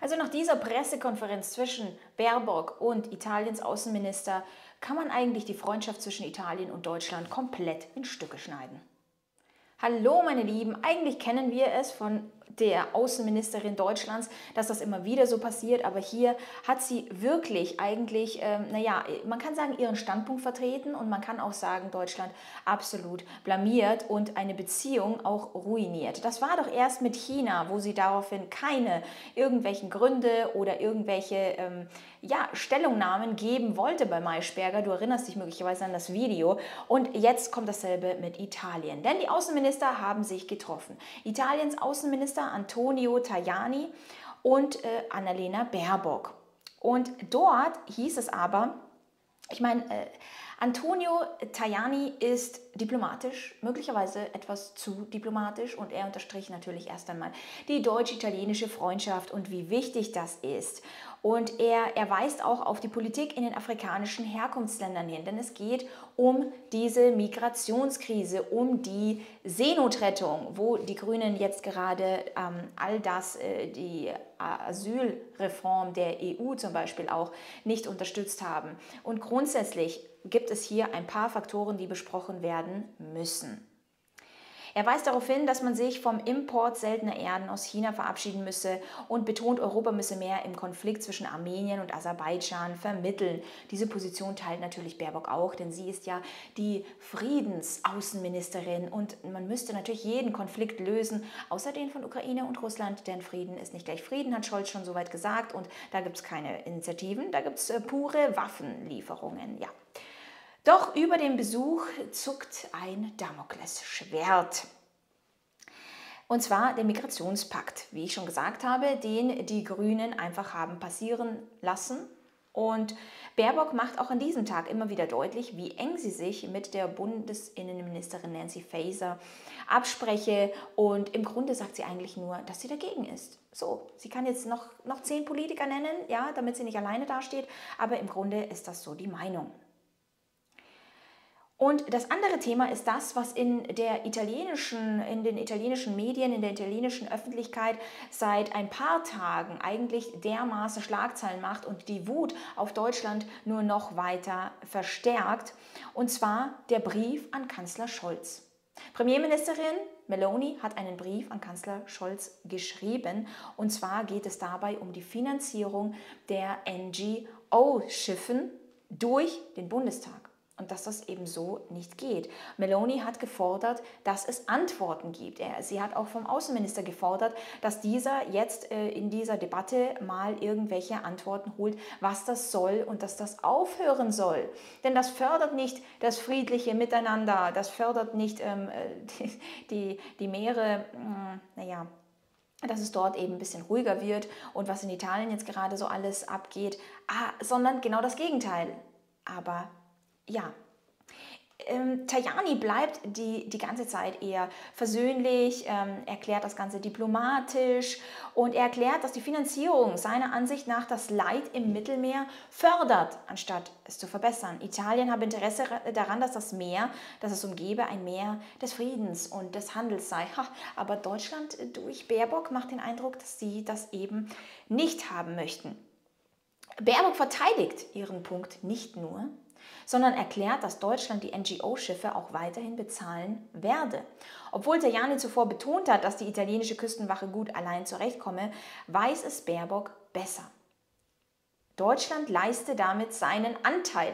Also nach dieser Pressekonferenz zwischen Baerbock und Italiens Außenminister kann man eigentlich die Freundschaft zwischen Italien und Deutschland komplett in Stücke schneiden. Hallo meine Lieben, eigentlich kennen wir es von der Außenministerin Deutschlands, dass das immer wieder so passiert, aber hier hat sie wirklich eigentlich, man kann sagen, ihren Standpunkt vertreten und man kann auch sagen, Deutschland absolut blamiert und eine Beziehung auch ruiniert. Das war doch erst mit China, wo sie daraufhin keine irgendwelchen Gründe oder irgendwelche Stellungnahmen geben wollte bei Maischberger. Du erinnerst dich möglicherweise an das Video. Und jetzt kommt dasselbe mit Italien. Denn die Außenminister haben sich getroffen. Italiens Außenminister Antonio Tajani und Annalena Baerbock. Und dort hieß es aber, Antonio Tajani ist diplomatisch, möglicherweise etwas zu diplomatisch, und er unterstrich natürlich erst einmal die deutsch-italienische Freundschaft und wie wichtig das ist. Und er weist auch auf die Politik in den afrikanischen Herkunftsländern hin, denn es geht um diese Migrationskrise, um die Seenotrettung, wo die Grünen jetzt gerade die Asylreform der EU zum Beispiel auch nicht unterstützt haben. Und grundsätzlich gibt es hier ein paar Faktoren, die besprochen werden müssen. Er weist darauf hin, dass man sich vom Import seltener Erden aus China verabschieden müsse und betont, Europa müsse mehr im Konflikt zwischen Armenien und Aserbaidschan vermitteln. Diese Position teilt natürlich Baerbock auch, denn sie ist ja die Friedensaußenministerin und man müsste natürlich jeden Konflikt lösen, außer den von Ukraine und Russland, denn Frieden ist nicht gleich Frieden, hat Scholz schon soweit gesagt, und da gibt es keine Initiativen, da gibt es pure Waffenlieferungen, ja. Doch über den Besuch zuckt ein Damoklesschwert. Und zwar der Migrationspakt, wie ich schon gesagt habe, den die Grünen einfach haben passieren lassen. Und Baerbock macht auch an diesem Tag immer wieder deutlich, wie eng sie sich mit der Bundesinnenministerin Nancy Faeser abspreche. Und im Grunde sagt sie eigentlich nur, dass sie dagegen ist. So, sie kann jetzt noch 10 Politiker nennen, ja, damit sie nicht alleine dasteht, aber im Grunde ist das so die Meinung. Und das andere Thema ist das, was in den italienischen Medien, in der italienischen Öffentlichkeit seit ein paar Tagen eigentlich dermaßen Schlagzeilen macht und die Wut auf Deutschland nur noch weiter verstärkt. Und zwar der Brief an Kanzler Scholz. Premierministerin Meloni hat einen Brief an Kanzler Scholz geschrieben. Und zwar geht es dabei um die Finanzierung der NGO-Schiffen durch den Bundestag. Und dass das eben so nicht geht. Meloni hat gefordert, dass es Antworten gibt. Sie hat auch vom Außenminister gefordert, dass dieser jetzt in dieser Debatte mal irgendwelche Antworten holt, was das soll und dass das aufhören soll. Denn das fördert nicht das friedliche Miteinander, das fördert nicht die Meere, dass es dort eben ein bisschen ruhiger wird und was in Italien jetzt gerade so alles abgeht, sondern genau das Gegenteil. Aber ja, Tajani bleibt die ganze Zeit eher versöhnlich, erklärt das Ganze diplomatisch und er erklärt, dass die Finanzierung seiner Ansicht nach das Leid im Mittelmeer fördert, anstatt es zu verbessern. Italien habe Interesse daran, dass das Meer, das es umgebe, ein Meer des Friedens und des Handels sei. Aber Deutschland durch Baerbock macht den Eindruck, dass sie das eben nicht haben möchten. Baerbock verteidigt ihren Punkt nicht nur, sondern erklärt, dass Deutschland die NGO-Schiffe auch weiterhin bezahlen werde. Obwohl Tajani zuvor betont hat, dass die italienische Küstenwache gut allein zurechtkomme, weiß es Baerbock besser. Deutschland leiste damit seinen Anteil.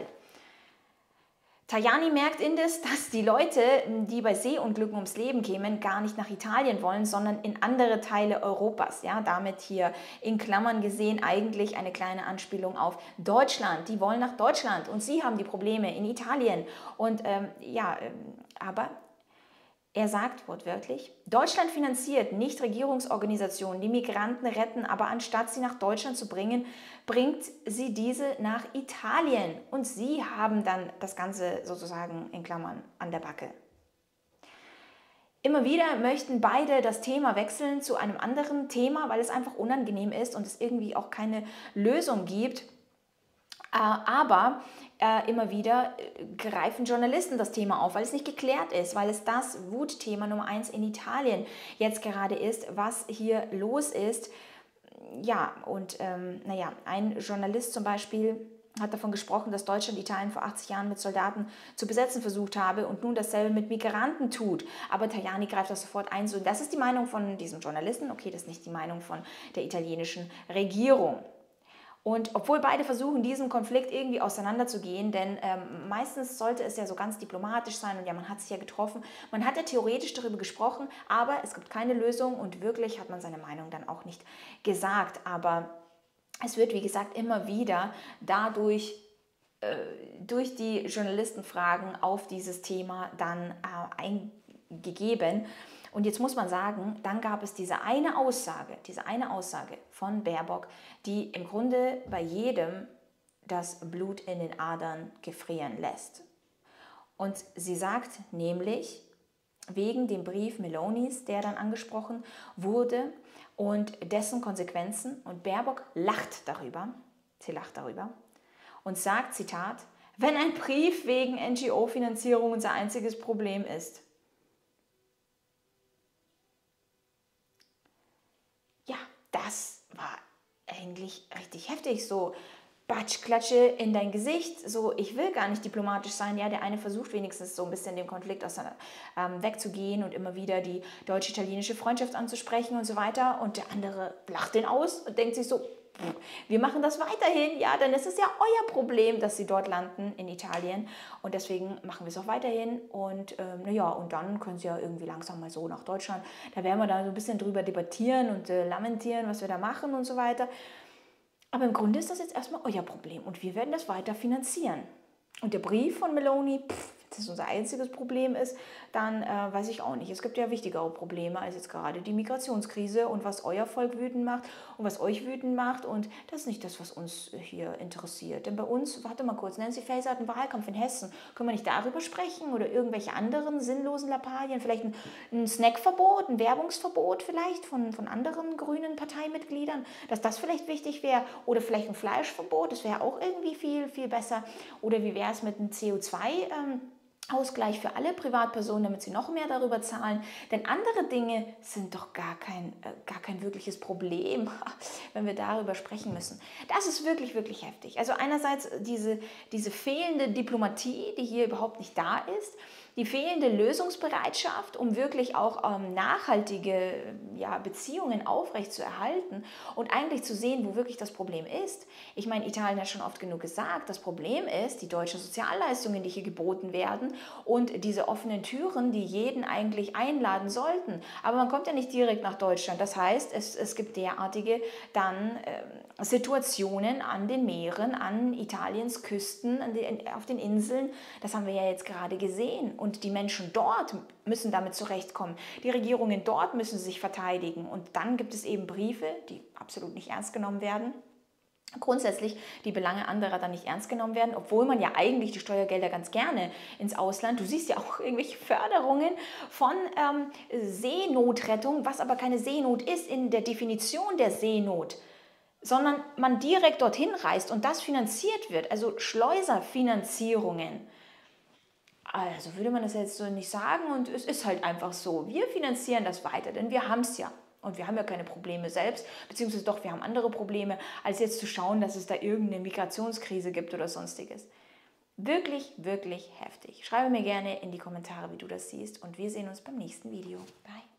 Tajani merkt indes, dass die Leute, die bei Seeunglücken ums Leben kämen, gar nicht nach Italien wollen, sondern in andere Teile Europas. Ja, damit hier in Klammern gesehen eigentlich eine kleine Anspielung auf Deutschland. Die wollen nach Deutschland und sie haben die Probleme in Italien. Und aber er sagt wortwörtlich, Deutschland finanziert Nichtregierungsorganisationen, die Migranten retten, aber anstatt sie nach Deutschland zu bringen, bringt sie diese nach Italien. Und sie haben dann das Ganze sozusagen in Klammern an der Backe. Immer wieder möchten beide das Thema wechseln zu einem anderen Thema, weil es einfach unangenehm ist und es irgendwie auch keine Lösung gibt. Aber immer wieder greifen Journalisten das Thema auf, weil es nicht geklärt ist, weil es das Wutthema Nummer 1 in Italien jetzt gerade ist, was hier los ist. Ja, und naja, ein Journalist zum Beispiel hat davon gesprochen, dass Deutschland Italien vor 80 Jahren mit Soldaten zu besetzen versucht habe und nun dasselbe mit Migranten tut. Aber Tajani greift das sofort ein. So, das ist die Meinung von diesem Journalisten. Okay, das ist nicht die Meinung von der italienischen Regierung. Und obwohl beide versuchen, diesen Konflikt irgendwie auseinanderzugehen, denn meistens sollte es ja so ganz diplomatisch sein und ja, man hat sich ja getroffen, man hat ja theoretisch darüber gesprochen, aber es gibt keine Lösung und wirklich hat man seine Meinung dann auch nicht gesagt. Aber es wird, wie gesagt, immer wieder dadurch durch die Journalistenfragen auf dieses Thema dann eingegeben. Und jetzt muss man sagen, dann gab es diese eine Aussage von Baerbock, die im Grunde bei jedem das Blut in den Adern gefrieren lässt. Und sie sagt nämlich, wegen dem Brief Melonis, der dann angesprochen wurde und dessen Konsequenzen, und Baerbock lacht darüber, sie lacht darüber und sagt, Zitat, wenn ein Brief wegen NGO-Finanzierung unser einziges Problem ist. Ja, das war eigentlich richtig heftig, so Batschklatsche in dein Gesicht, so ich will gar nicht diplomatisch sein. Ja, der eine versucht wenigstens so ein bisschen dem Konflikt wegzugehen und immer wieder die deutsch-italienische Freundschaft anzusprechen und so weiter. Und der andere lacht den aus und denkt sich so, wir machen das weiterhin, ja, dann ist es ja euer Problem, dass sie dort landen in Italien und deswegen machen wir es auch weiterhin und naja, und dann können sie ja irgendwie langsam mal so nach Deutschland, da werden wir da so ein bisschen drüber debattieren und lamentieren, was wir da machen und so weiter. Aber im Grunde ist das jetzt erstmal euer Problem und wir werden das weiter finanzieren. Und der Brief von Meloni, wenn das unser einziges Problem ist, dann weiß ich auch nicht. Es gibt ja wichtigere Probleme als jetzt gerade die Migrationskrise und was euer Volk wütend macht und was euch wütend macht. Und das ist nicht das, was uns hier interessiert. Denn bei uns, warte mal kurz, Nancy Faeser hat einen Wahlkampf in Hessen. Können wir nicht darüber sprechen oder irgendwelche anderen sinnlosen Lappalien? Vielleicht ein Snackverbot, ein Werbungsverbot vielleicht von anderen grünen Parteimitgliedern, dass das vielleicht wichtig wäre. Oder vielleicht ein Fleischverbot, das wäre auch irgendwie viel, viel besser. Oder wie wäre es mit einem CO2 Ausgleich für alle Privatpersonen, damit sie noch mehr darüber zahlen. Denn andere Dinge sind doch gar kein wirkliches Problem, wenn wir darüber sprechen müssen. Das ist wirklich, wirklich heftig. Also einerseits diese fehlende Diplomatie, die hier überhaupt nicht da ist, die fehlende Lösungsbereitschaft, um wirklich auch nachhaltige Beziehungen aufrechtzuerhalten und eigentlich zu sehen, wo wirklich das Problem ist. Ich meine, Italien hat schon oft genug gesagt, das Problem ist die deutschen Sozialleistungen, die hier geboten werden und diese offenen Türen, die jeden eigentlich einladen sollten. Aber man kommt ja nicht direkt nach Deutschland. Das heißt, es gibt derartige dann Situationen an den Meeren, an Italiens Küsten, auf den Inseln. Das haben wir ja jetzt gerade gesehen. Und die Menschen dort müssen damit zurechtkommen. Die Regierungen dort müssen sich verteidigen. Und dann gibt es eben Briefe, die absolut nicht ernst genommen werden. Grundsätzlich die Belange anderer dann nicht ernst genommen werden, obwohl man ja eigentlich die Steuergelder ganz gerne ins Ausland, du siehst ja auch irgendwelche Förderungen von Seenotrettung, was aber keine Seenot ist in der Definition der Seenot, sondern man direkt dorthin reist und das finanziert wird, also Schleuserfinanzierungen. Also würde man das jetzt so nicht sagen und es ist halt einfach so. Wir finanzieren das weiter, denn wir haben es ja. Und wir haben ja keine Probleme selbst, beziehungsweise doch, wir haben andere Probleme, als jetzt zu schauen, dass es da irgendeine Migrationskrise gibt oder sonstiges. Wirklich, wirklich heftig. Schreibe mir gerne in die Kommentare, wie du das siehst und wir sehen uns beim nächsten Video. Bye.